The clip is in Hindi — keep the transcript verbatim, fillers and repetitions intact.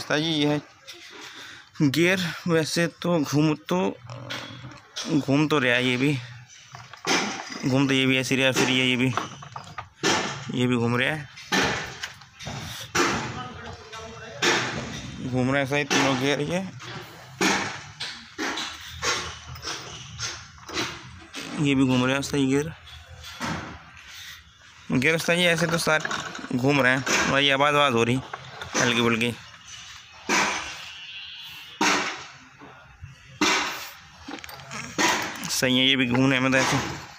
उस्ताद जी ये है गियर। वैसे तो घूम तो घूम तो रहा है, ये भी घूम तो ये भी ऐसे रहा, फिर ये ये भी ये भी घूम रहा है, घूम रहा है सही तीनों गियर। ये ये भी घूम रहा है सही गियर गियर सही है। ऐसे तो सारे घूम रहे हैं, वही आवाज़ आवाज़ हो रही हल्की फुल्की। सही है, ये भी घूमने में तो ऐसे